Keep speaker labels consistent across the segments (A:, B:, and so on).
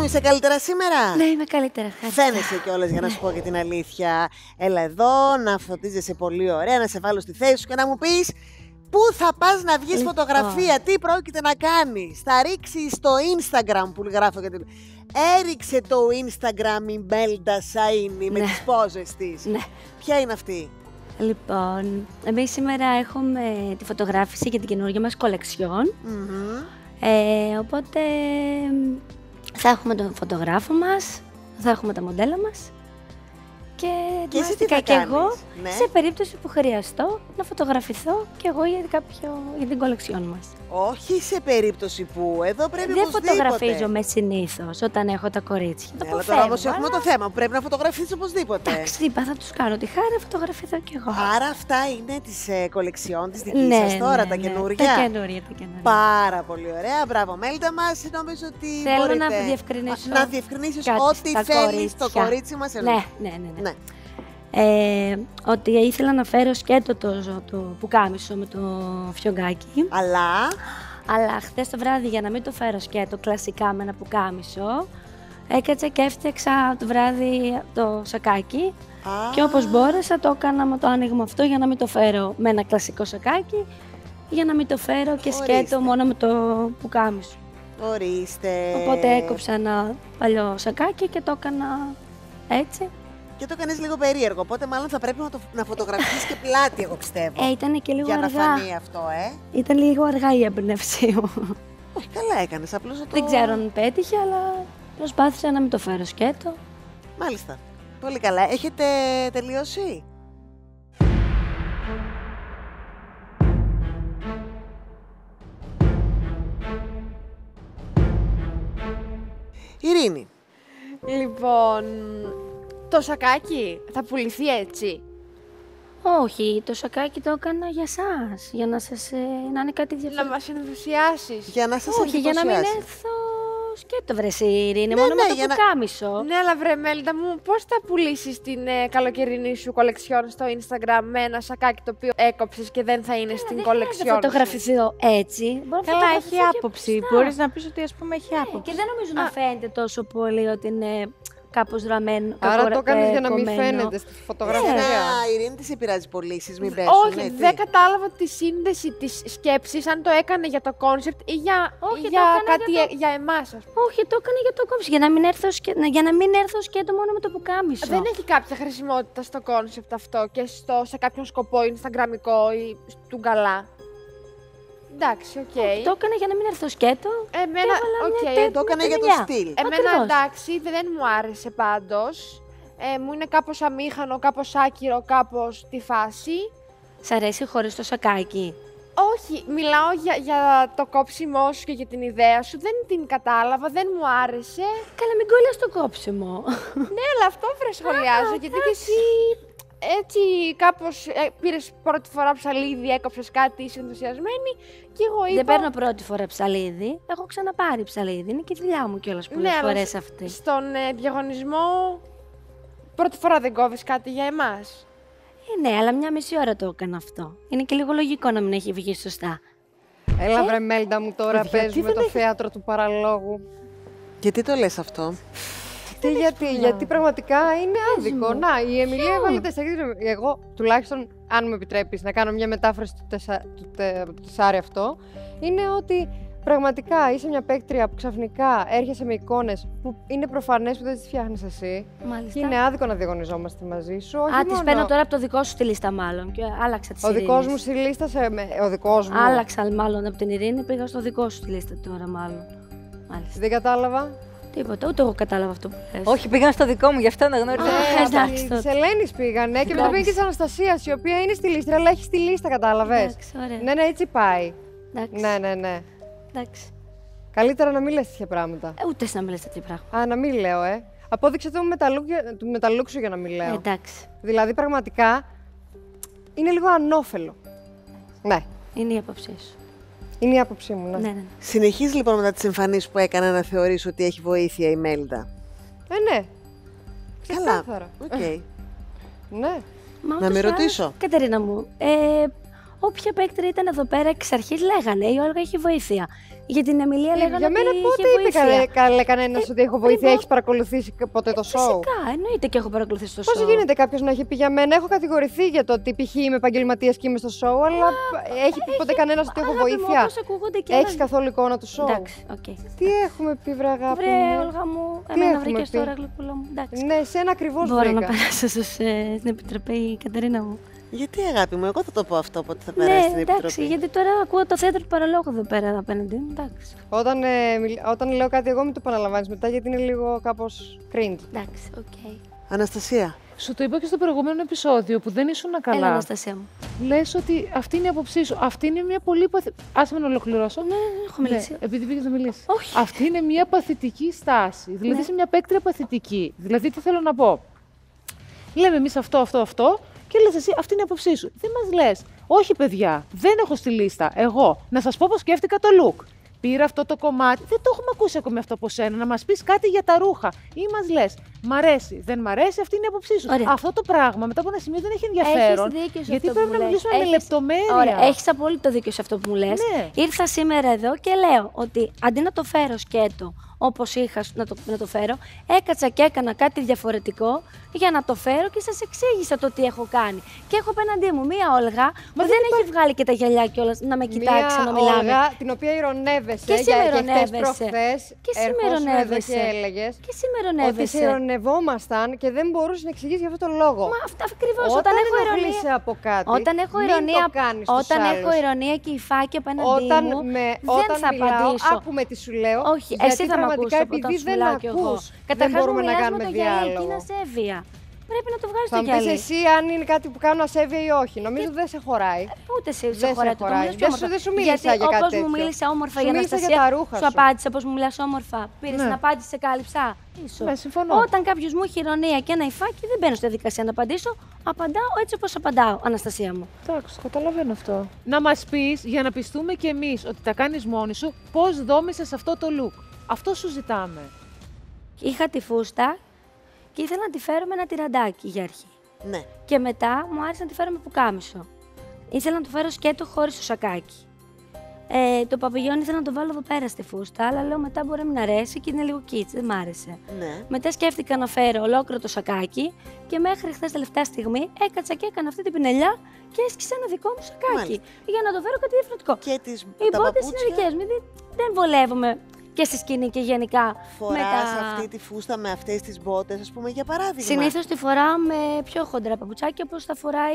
A: είσαι καλύτερα σήμερα?
B: Ναι, είμαι καλύτερα. Ευχαριστώ.
A: Φαίνεσαι κιόλας, για να σου πω και την αλήθεια. Έλα εδώ, να φωτίζεσαι πολύ ωραία, να σε βάλω στη θέση σου και να μου πεις πού θα πας να βγεις φωτογραφία, τι πρόκειται να κάνεις. Θα ρίξεις το Instagram που γράφω για την... Έριξε το Instagram η Μέλντα Σαΐνη με τις πόζες της.
B: Ναι.
A: Ποια είναι αυτή?
B: Λοιπόν, εμείς σήμερα έχουμε τη φωτογράφηση για την καινούργια μας κολεξιόν. Οπότε θα έχουμε τον φωτογράφο μας, θα έχουμε τα μοντέλα μας και ετοιμάστηκα και εγώ σε περίπτωση που χρειαστώ να φωτογραφηθώ και εγώ για την κολεξιόν μας.
A: Όχι σε περίπτωση που, εδώ πρέπει
B: δεν
A: οπωσδήποτε.
B: φωτογραφίζομαι συνήθως όταν έχω τα κορίτσια.
A: Ναι, αλλά τώρα όμως έχουμε το θέμα που πρέπει να φωτογραφίσεις οπωσδήποτε.
B: Εντάξει, είπα, θα τους κάνω τη χάρη να φωτογραφηθώ κι εγώ.
A: Άρα αυτά είναι της κολεξιόν της δικής σας τώρα, τα καινούρια.
B: Τα καινούρια.
A: Πάρα πολύ ωραία, μπράβο Μέλντα μας, νομίζω ότι
B: θέλω
A: μπορείτε
B: να διευκρινίσω
A: να διευκρινίσεις ό,τι θέλεις στο κορίτσι μας.
B: Ναι. Ότι ήθελα να φέρω σκέτο το πουκάμισο με το φιωγκάκι. Αλλά χθες το βράδυ, για να μην το φέρω σκέτο κλασικά με ένα πουκάμισο, έκατσα και έφτιαξα το βράδυ το σακάκι. Και όπως μπόρεσα το έκανα με το άνοιγμα αυτό για να μην το φέρω με ένα κλασικό σακάκι, για να μην το φέρω και σκέτο μόνο με το πουκάμισο.
A: Ορίστε.
B: Οπότε έκοψα ένα παλιό σακάκι και το έκανα έτσι.
A: Και το έκανες λίγο περίεργο, οπότε μάλλον θα πρέπει να φωτογραφίσεις και πλάτη, εγώ πιστεύω.
B: Ήταν και λίγο
A: για
B: αργά.
A: Για να φανεί αυτό,
B: Ήταν λίγο αργά η έμπνευσή μου.
A: Όχι, καλά έκανες, απλώς να το...
B: Δεν ξέρω αν πέτυχε, αλλά προσπάθησα να μην το φέρω σκέτο.
A: Μάλιστα. Πολύ καλά. Έχετε τελειώσει? Ειρήνη.
C: Λοιπόν, το σακάκι θα πουληθεί έτσι?
B: Όχι, το σακάκι το έκανα για σας, για να σας να είναι κάτι διαφορετικό.
C: Να μας ενθουσιάσεις.
A: Για να σας
B: Όχι, για να μην έρθω σκέτο βρε Ειρήνη, μόνο με το πουκάμισο.
C: Ναι, αλλά βρε Μέλντα μου, πώς θα πουλήσεις την καλοκαιρινή σου κολεξιόν στο Instagram με ένα σακάκι το οποίο έκοψες και δεν θα είναι στην κολεξιόν?
B: Δεν θα φωτογραφηθώ έτσι.
D: Καλά, έχει άποψη. Μπορείς να πεις ότι, ας πούμε, έχει άποψη.
B: Και δεν νομίζω να φαίνεται τόσο πολύ ότι είναι κάπως ραμμένο.
D: Άρα το κάνεις για να μην φαίνεται στη φωτογραφία.
A: Ειρήνη, τι σε πειράζει πωλήσεις, μην πέσουν.
C: Όχι, δεν κατάλαβα τη σύνδεση της σκέψης, αν το έκανε για το κόνσεπτ ή για κάτι για εμάς, ας πούμε.
B: Όχι, το έκανε για το κόνσεπτ, για να μην έρθω σκέτο μόνο με το πουκάμισο.
C: Δεν έχει κάποια χρησιμότητα στο κόνσεπτ αυτό και σε κάποιον σκοπό instagramικό ή του γκαλά? Εντάξει, οκ.
B: Το έκανε για να μην έρθω σκέτο.
A: Το έκανε για το στυλ.
C: Εμένα εντάξει, δεν μου άρεσε πάντως. Μου είναι κάπως αμήχανο, κάπως άκυρο, κάπως τη φάση.
B: Σ' αρέσει χωρίς το σακάκι?
C: Όχι, μιλάω για το κόψιμό σου και για την ιδέα σου. Δεν την κατάλαβα, δεν μου άρεσε.
B: Καλά, μην κολλάς το κόψιμο.
C: Ναι, αλλά αυτό σχολιάζω, γιατί και εσύ έτσι κάπως πήρες πρώτη φορά ψαλίδι, έκοψες κάτι, είσαι ενθουσιασμένη και εγώ είπα...
B: Δεν παίρνω πρώτη φορά ψαλίδι, έχω ξαναπάρει ψαλίδι, είναι και η δουλειά μου κιόλας πολλές φορές αυτή.
C: Στον διαγωνισμό πρώτη φορά δεν κόβεις κάτι για εμάς?
B: Ναι, αλλά μια μισή ώρα το έκανα αυτό. Είναι και λίγο λογικό να μην έχει βγει σωστά.
D: Έλα βρε Μέλντα μου, τώρα παίζουμε το θέατρο του παραλόγου.
A: Γιατί το λες αυτό?
D: Γιατί πραγματικά είναι άδικο. Να, η Εμιλία έβαλε 4. Εγώ, τουλάχιστον, αν μου επιτρέπεις να κάνω μια μετάφραση του τεσάρι αυτό, είναι ότι πραγματικά είσαι μια παίκτρια που ξαφνικά έρχεσαι με εικόνες που είναι προφανές που δεν τις φτιάχνεις εσύ.
B: Μάλιστα.
D: Και είναι άδικο να διαγωνιζόμαστε μαζί σου.
B: Τις παίρνω τώρα από το δικό σου στη λίστα, μάλλον. Και άλλαξα τη
D: Ειρήνης. Ο δικός μου στη λίστα ο δικός μου.
B: Άλλαξα μάλλον από την Ειρήνη, πήγα στο δικό σου στη λίστα τώρα, μάλλον. Μάλιστα.
D: Δεν κατάλαβα.
B: Τίποτα, ούτε εγώ κατάλαβα αυτό που λες.
E: Όχι, πήγαν στο δικό μου, γι' αυτό να γνώριζα.
B: Εντάξει.
D: Τη Ελένη πήγανε και μετά πήγε και τη Αναστασία, η οποία είναι στη λίστα, αλλά έχει στη λίστα, κατάλαβες. Ναι, έτσι πάει. Ναι.
B: Εντάξει.
D: Καλύτερα να μην λες τέτοια πράγματα.
B: Ούτε να μην λες τέτοια πράγματα.
D: Να μην λέω, Απόδειξε το με τα look σου για να μην λέω.
B: Εντάξει.
D: Δηλαδή, πραγματικά είναι λίγο ανώφελο. Ναι.
B: Είναι η άποψή σου.
D: Είναι η άποψή μου,
B: ναι.
A: Συνεχίζει λοιπόν μετά τις εμφανίσεις που έκανα να θεωρείς ότι έχει βοήθεια η Μέλντα?
D: Ναι.
A: Καλά. Οκ.
D: Ναι.
A: Να με ρωτήσω.
B: Κατερίνα μου, όποια παίκτρια ήταν εδώ πέρα εξ αρχής λέγανε η Όλγα έχει βοήθεια. Για την Εμιλία λέγανε
D: για μένα
B: ότι
D: πότε είπε κανένας ότι έχω βοήθεια, έχεις παρακολουθήσει ποτέ το show?
B: Φυσικά, εννοείται και έχω παρακολουθήσει το show.
D: Πώς γίνεται κάποιος να έχει πει για μένα? Έχω κατηγορηθεί για το ότι π.χ. είμαι επαγγελματίας και είμαι στο show, αλλά έχει πει ποτέ κανένας ότι έχω βοήθεια? Έχεις καθόλου εικόνα του show?
B: Εντάξει, okay.
D: Τι έχουμε πει, βρε αγάπη μου?
B: Βρε, Όλγα μου, εμένα βρήκες τώρα, γλυκούλα μου. Εντάξει.
D: Ναι, σένα ακριβώς βρήκα.
B: Μπορώ να περάσω στην επιτροπή, Κατερίνα μου?
A: Γιατί, αγάπη μου, εγώ θα το πω αυτό, πότε θα περάσει στην επιτροπή.
B: Εντάξει, γιατί τώρα ακούω το θέατρο του παραλόγου εδώ πέρα απέναντι μου. Εντάξει.
D: Όταν λέω κάτι, εγώ μην το επαναλαμβάνεις μετά, γιατί είναι λίγο κάπως cringe.
B: Εντάξει, οκ.
A: Αναστασία.
F: Σου το είπα και στο προηγούμενο επεισόδιο που δεν ήσουν καλά.
B: Έλα, Αναστασία μου.
F: Λες ότι αυτή είναι η άποψή σου. Αυτή είναι μια πολύ Άσε με να ολοκληρώσω.
B: Ναι, έχω μιλήσει.
F: Επειδή πήγες να μιλήσεις.
B: Όχι.
F: Αυτή είναι μια παθητική στάση. Δηλαδή είσαι μια παίκτρια παθητική. Δηλαδή τι θέλω να πω. Λέμε εμείς αυτό. Και λες εσύ, αυτή είναι η άποψή σου. Δεν μας λες, όχι παιδιά, δεν έχω στη λίστα. Εγώ, να σας πω πώς σκέφτηκα το look. Πήρα αυτό το κομμάτι, δεν το έχουμε ακούσει ακόμη αυτό από σένα, να μας πεις κάτι για τα ρούχα. Ή μας λες, μ' αρέσει, δεν μ' αρέσει, αυτή είναι η άποψή σου.
B: Ωραία.
F: Αυτό το πράγμα μετά από ένα σημείο δεν έχει ενδιαφέρον.
B: Έχεις δίκιο σε
F: γιατί
B: αυτό
F: πρέπει
B: που
F: να
B: λες.
F: μιλήσουμε με λεπτομέρεια.
B: Ωραία, έχεις απόλυτο δίκιο σε αυτό που μου λες.
F: Ναι.
B: Ήρθα σήμερα εδώ και λέω ότι αντί να το φέρω σκέτο όπως είχα να το φέρω, έκατσα και έκανα κάτι διαφορετικό για να το φέρω και σας εξήγησα το τι έχω κάνει. Και έχω απέναντί μου μία Όλγα που δεν έχει βγάλει και τα γυαλιά κιόλας να με κοιτάξει να μιλάμε.
D: Μία Όλγα την οποία ηρωνεύεσαι
B: και
D: για
B: ηρωνεύεσαι.
D: προχθές.
B: Και σήμερα ηρωνεύεσαι.
D: Και έλεγες
B: και σήμερα ηρωνεύεσαι.
D: Ότι σε ηρωνευόμασταν και δεν μπορούσες να εξηγήσεις για αυτόν τον λόγο.
B: Μα αυτά ακριβώς.
D: Όταν έχω ηρωνία από κάτι,
B: όταν έχω ηρωνία και υφάκι απέναντί μου, δεν θα απαντήσω.
D: Άκουμε τι σου λέω.
B: Όχι, εσύ θα με ακούσεις όταν σου μιλάω κι εγώ.
D: Καταρχάς μπορούμε να κάνουμε
B: διάλογο. Είναι ασέβεια. Πρέπει να το βγάλεις το
D: γυαλί.
B: Θα
D: πεις εσύ αν είναι κάτι που κάνω ασέβεια ή όχι. Νομίζω ότι δεν σε χωράει.
B: Ούτε σε χωράει.
D: Δεν σου μίλησα για κάτι τέτοιο.
B: Όπως μου μίλησα όμορφα για
D: Αναστασία,
B: σου απάντησα πώς μου μιλάς όμορφα. Πήρες την απάντηση, σε κάλυψα.
F: Ναι, συμφωνώ.
B: Όταν κάποιος μου έχει ηρωνία και ένα υφάκι, δεν μπαίνω στη διαδικασία να απαντήσω. Απαντάω έτσι όπως απαντάω, Αναστασία μου.
F: Εντάξει, καταλαβαίνω αυτό. Να μας πεις, για να πιστούμε κι εμείς ότι τα κάνεις μόνη σου, πώς δόμησες αυτό το look. Αυτό σου ζητάμε.
B: Είχα τη φούστα και ήθελα να τη φέρω με ένα τυραντάκι για αρχή.
A: Ναι.
B: Και μετά μου άρεσε να τη φέρω με πουκάμισο. Ήθελα να το φέρω σκέτο χωρίς το σακάκι. Το παπηγιόν ήθελα να το βάλω εδώ πέρα στη φούστα, αλλά λέω μετά μπορεί να μην αρέσει και είναι λίγο κίτς, δεν μ' άρεσε.
A: Ναι.
B: Μετά σκέφτηκα να φέρω ολόκληρο το σακάκι και μέχρι χθες τελευταία στιγμή έκατσα και έκανα αυτή την πινελιά και έσκησα ένα δικό μου σακάκι.
A: Μάλιστα.
B: Για να το φέρω κάτι διαφορετικό.
A: Και
B: οι μπότες είναι δικές μου, δεν βολεύομαι και στη σκηνή και γενικά.
A: Φοράς αυτή τη φούστα με αυτές τις μπότες, ας πούμε, για παράδειγμα.
B: Συνήθως τη φοράω με πιο χοντρά παπουτσάκια όπως τα φοράει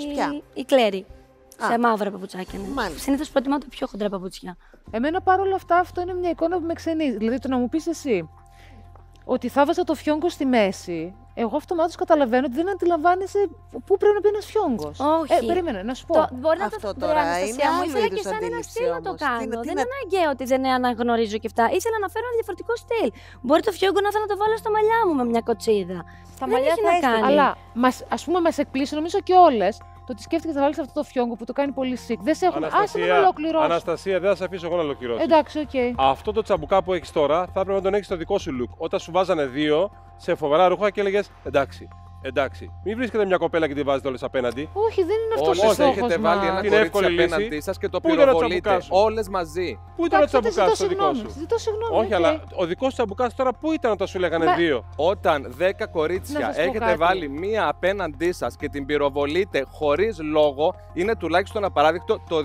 B: η Κλέρι. Σε μαύρα παπουτσάκια. Ναι. Συνήθως προτιμάω τα πιο χοντρά παπουτσιά.
F: Εμένα παρόλα αυτά αυτό είναι μια εικόνα που με ξενίζει. Δηλαδή το να μου πεις εσύ ότι θα βάζα το φιόγκο στη μέση, εγώ αυτομάτως καταλαβαίνω ότι δεν αντιλαμβάνεσαι πού πρέπει να πει ένας φιόγκος.
B: Όχι.
F: Περίμενε, να σου πω.
B: Μπορεί να το τώρα είναι μου. Ήθελα και σαν ένα στυλ να το κάνω. Δεν είναι αναγκαίο ότι δεν αναγνωρίζω και αυτά. Ήθελα να φέρω ένα διαφορετικό στυλ. Μπορεί το φιόγκο να το βάλω στα μαλλιά μου με μια κοτσίδα.
C: Στα μαλλιά θα
B: κάνει.
F: Αλλά ας πούμε μας εκπλήσει, νομίζω και όλες, το ότι σκέφτηκες να βάλεις αυτό το φιόγκο που το κάνει πολύ sick. Δεν σε έχουμε. Άσε να ολοκληρώσω.
G: Αναστασία, δεν θα σε αφήσω εγώ να ολοκληρώσω.
F: Εντάξει, οκ.
G: Αυτό το τσαμπουκά που έχεις τώρα θα έπρεπε να τον έχεις στο δικό σου look. Όταν σου βάζανε δύο σε φοβερά ρούχα και έλεγες εντάξει. Εντάξει. Μην βρίσκετε μια κοπέλα και τη βάζετε όλες απέναντι.
F: Όχι, δεν είναι αυτό ο στόχος.
H: Όλες έχετε βάλει ένα κορίτσι απέναντί σας και το πυροβολείτε. Όλες μαζί.
G: Πού ήταν ο τσαμπουκάς το δικό σου?
F: Ζητώ συγγνώμη.
G: Όχι, αλλά ο δικός σου τσαμπουκάς τώρα πού ήταν όταν σου λέγανε δύο?
H: Όταν 10 κορίτσια έχετε βάλει μία απέναντί σας και την πυροβολείτε χωρίς λόγο, είναι τουλάχιστον απαράδεκτο το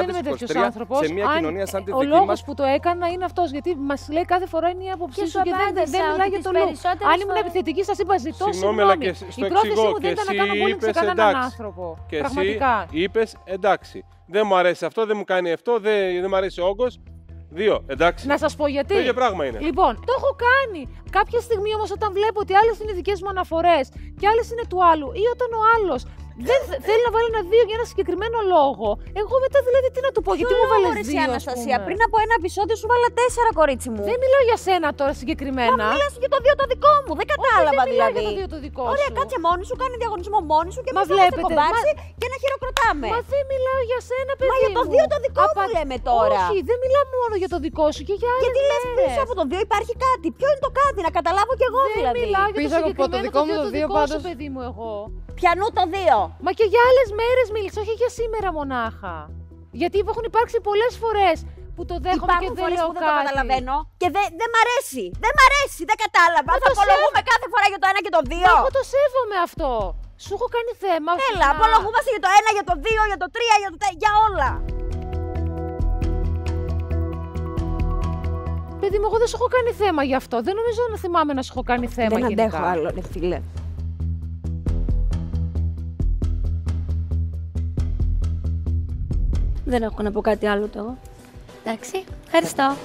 H: 2023 σε μια κοινωνία σαν τη δική μας.
F: Ο λόγος που το έκανα είναι αυτός, γιατί μας λέει κάθε φορά είναι η άποψή σου και δεν μιλάει για το λόγο. Αν ήμουν επιθετική, σας είπα ζητώ συγγνώμη.
G: Στο
F: η πρόθεση μου δεν
G: και
F: ήταν να κάνω πολύ σε κανέναν άνθρωπο.
G: Και
F: πραγματικά.
G: εσύ είπες εντάξει. Δεν μου αρέσει αυτό, δεν μου κάνει αυτό, δεν μου αρέσει ο όγκος. Δύο, εντάξει.
F: Να σας πω γιατί.
G: Το ίδιο πράγμα είναι.
F: Λοιπόν, το έχω κάνει. Κάποια στιγμή όμως όταν βλέπω ότι άλλες είναι δικές μου αναφορές και άλλες είναι του άλλου ή όταν ο άλλος δεν θέλει να βάλει ένα δύο για ένα συγκεκριμένο λόγο. Εγώ μετά δηλαδή τι να του πω, γιατί μου βάλες δύο.
C: Αναστασία, πριν από ένα επεισόδιο σου βάλα 4, κορίτσι μου.
F: Δεν μιλάω για σένα τώρα συγκεκριμένα.
C: Μα μιλάς για το δύο το δικό μου, δεν κατάλαβα.
I: κατάλαβα δηλαδή.
F: Ωραία,
I: κάτσε μόνη σου, κάνει διαγωνισμό μόνη σου και εμείς θα είμαστε κομπάρσι και να χειροκροτάμε.
F: Μα δεν μιλάω για σένα, παιδί.
I: Μα για το 2 το δικό μου λέμε τώρα.
F: Όχι, δεν μιλάω μόνο για το δικό σου και για άλλες
I: Γιατί λες πίσω από το 2 υπάρχει κάτι. Ποιο είναι το κάτι, να καταλάβω κι εγώ δηλαδή.
F: Δεν μιλάω για
D: πίσω από το δικό μου το 2 πάντως.
F: Παιδί μου εγώ.
I: Πιανού το 2.
F: Μα και για άλλες μέρες μίλησα, όχι για σήμερα μονάχα. Γιατί έχουν υπάρξει πολλές φορές που το δέχομαι και δεν λέω
I: που
F: κάτι.
I: Δεν το καταλαβαίνω και δεν μ' αρέσει. Δεν μ' αρέσει, δεν κατάλαβα. Θα απολογούμε κάθε φορά για το 1 και το 2.
F: Μα εγώ το σέβομαι αυτό. Σου έχω κάνει θέμα.
I: Έλα, απολογούμαστε για το 1, για το 2, για το 3, για το 4, για όλα.
F: Παιδί μου, εγώ δεν σου έχω κάνει θέμα γι' αυτό. Δεν νομίζω να θυμάμαι να σου έχω κάνει θέμα γενικά.
I: Δεν αντέχω άλλο, ρε φίλε.
B: Δεν έχω να πω κάτι άλλο τώρα. Εντάξει, ευχαριστώ.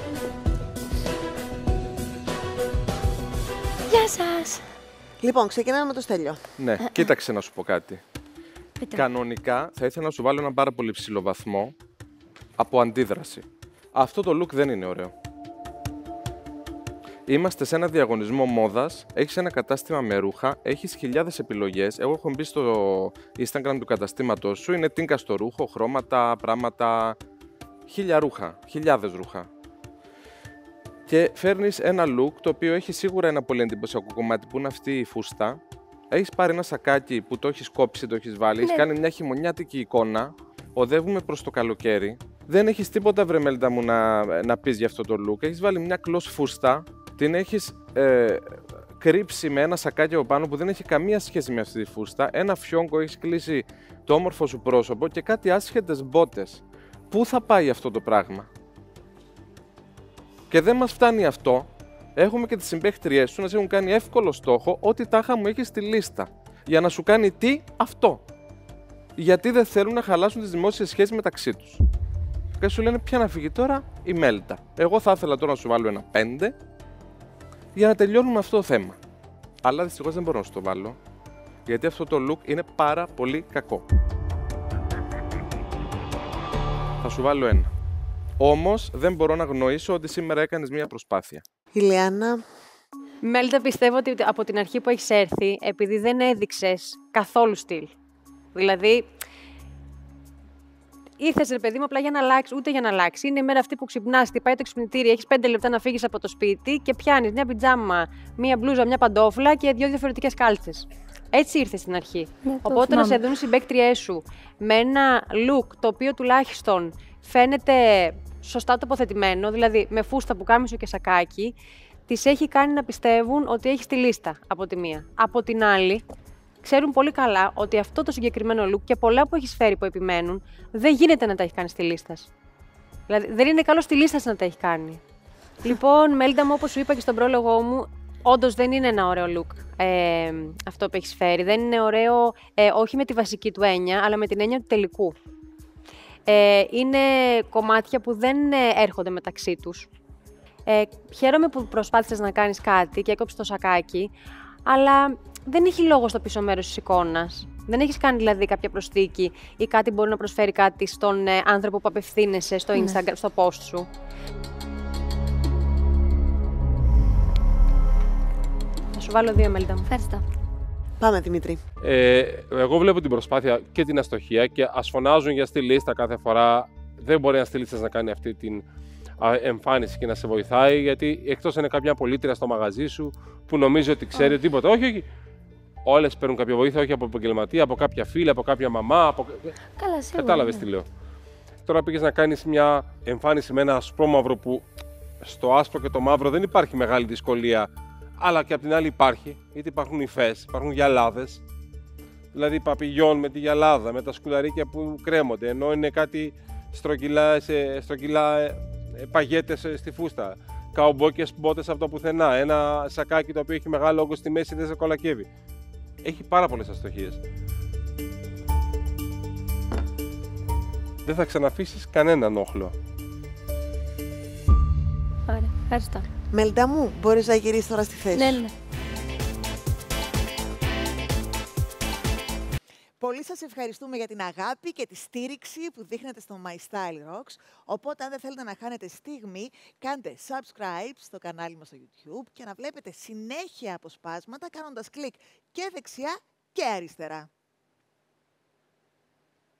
B: Γεια σας.
A: Λοιπόν, ξεκινάμε με το Στέλιο.
H: Ναι, κοίταξε να σου πω κάτι. Κανονικά θα ήθελα να σου βάλω ένα πάρα πολύ ψηλό βαθμό από αντίδραση. Αυτό το look δεν είναι ωραίο. Είμαστε σε ένα διαγωνισμό μόδας, έχεις ένα κατάστημα με ρούχα, έχεις χιλιάδες επιλογές. Εγώ έχω μπει στο Instagram του καταστήματος σου, είναι τίνκα στο ρούχο, χρώματα, πράγματα, χιλιάδες ρούχα. Και φέρνεις ένα look το οποίο έχει σίγουρα ένα πολύ εντυπωσιακό κομμάτι που είναι αυτή η φούστα. Έχεις πάρει ένα σακάκι που το έχεις κόψει, το έχεις βάλει, έχεις κάνει μια χειμωνιάτικη εικόνα. Οδεύουμε προς το καλοκαίρι. Δεν έχεις τίποτα, βρε Μέλντα μου, να πεις για αυτό το look. Έχεις βάλει μια κλος φούστα, την έχεις κρύψει με ένα σακάκι από πάνω που δεν έχει καμία σχέση με αυτή τη φούστα. Ένα φιόγκο, έχεις κλείσει το όμορφο σου πρόσωπο και κάτι άσχετες μπότες. Πού θα πάει αυτό το πράγμα? Και δεν μας φτάνει αυτό. Έχουμε και τις συμπαίχτριές σου να σε έχουν κάνει εύκολο στόχο ό,τι τάχα μου έχει στη λίστα. Για να σου κάνει τι? Αυτό. Γιατί δεν θέλουν να χαλάσουν τις δημόσιες σχέσεις μεταξύ τους. Και σου λένε ποια να φύγει τώρα? Η Μέλντα. Εγώ θα ήθελα τώρα να σου βάλω ένα 5 για να τελειώνουμε αυτό το θέμα. Αλλά δυστυχώς δεν μπορώ να σου το βάλω. Γιατί αυτό το look είναι πάρα πολύ κακό. Θα σου βάλω ένα. Όμως δεν μπορώ να γνωρίσω ότι σήμερα έκανες μία προσπάθεια.
A: Ηλιάνα.
E: Μέλντα, πιστεύω ότι από την αρχή που έχεις έρθει, επειδή δεν έδειξες καθόλου στυλ. Δηλαδή, ήρθες ρε παιδί μου απλά για να αλλάξει, ούτε για να αλλάξει. Είναι η μέρα αυτή που ξυπνάς, χτυπάει το ξυπνητήρι, έχεις 5 λεπτά να φύγεις από το σπίτι και πιάνεις μια πιτζάμα, μια μπλούζα, μια παντόφλα και 2 διαφορετικές κάλτσες. Έτσι ήρθες στην αρχή. Οπότε να σε δουν οι συμπαίκτριές σου με ένα look το οποίο τουλάχιστον φαίνεται σωστά τοποθετημένο, δηλαδή με φούστα, πουκάμισο και σακάκι, τις έχει κάνει να πιστεύουν ότι έχει τη λίστα από τη μία. Από την άλλη, ξέρουν πολύ καλά ότι αυτό το συγκεκριμένο look και πολλά που έχεις φέρει που επιμένουν, δεν γίνεται να τα έχει κάνει στη λίστα. Δηλαδή, δεν είναι καλό στη λίστα να τα έχει κάνει. Λοιπόν, Μέλντα μου, όπως σου είπα και στον πρόλογο μου, όντως δεν είναι ένα ωραίο look αυτό που έχεις φέρει. Δεν είναι ωραίο, όχι με τη βασική του έννοια, αλλά με την έννοια του τελικού. Είναι κομμάτια που δεν έρχονται μεταξύ τους. Χαίρομαι που προσπάθησες να κάνεις κάτι και έκοψες το σακάκι, αλλά δεν έχει λόγο στο πίσω μέρος της εικόνας. Δεν έχεις κάνει δηλαδή κάποια προσθήκη ή κάτι μπορεί να προσφέρει κάτι στον άνθρωπο που απευθύνεσαι στο Instagram, στο post σου. Θα σου βάλω 2, Μέλντα μου.
B: Ευχαριστώ.
A: Πάμε, Δημήτρη.
G: Εγώ βλέπω την προσπάθεια και την αστοχία και ας φωνάζουν για στυλίστα κάθε φορά. Δεν μπορεί ένα στυλίστας να κάνει αυτή την εμφάνιση και να σε βοηθάει, γιατί εκτός είναι κάποια πολίτρια στο μαγαζί σου που νομίζει ότι ξέρει τίποτα. Όχι. Όλες παίρνουν κάποια βοήθεια, όχι από επαγγελματία, από κάποια φίλη, από κάποια μαμά.
B: Καλά, σίγουρα.
G: Κατάλαβες τι λέω. Τώρα πήγες να κάνεις μια εμφάνιση με ένα ασπρόμαυρο που στο άσπρο και το μαύρο δεν υπάρχει μεγάλη δυσκολία. Αλλά και απ' την άλλη υπάρχει, γιατί υπάρχουν υφές, υπάρχουν γυαλάδες. Δηλαδή παπηγιόν με τη γυαλάδα, με τα σκουλαρίκια που κρέμονται, ενώ είναι κάτι στρογγυλά παγέτες στη φούστα. Καουμπόκες μπότες από το πουθενά, ένα σακάκι το οποίο έχει μεγάλο όγκο στη μέση, δεν σε κολακεύει. Έχει πάρα πολλές αστοχίες. Δεν θα ξαναφήσεις κανέναν όχλο.
B: Ωραία, ευχαριστώ.
A: Μέλντα μου, μπορείς να γυρίσεις τώρα στη θέση σου.
B: Ναι.
A: πολύ σας ευχαριστούμε για την αγάπη και τη στήριξη που δείχνετε στο My Style Rocks. Οπότε, αν δεν θέλετε να χάνετε στιγμή, κάντε subscribe στο κανάλι μας στο YouTube και να βλέπετε συνέχεια αποσπάσματα κάνοντας κλικ και δεξιά και αριστερά.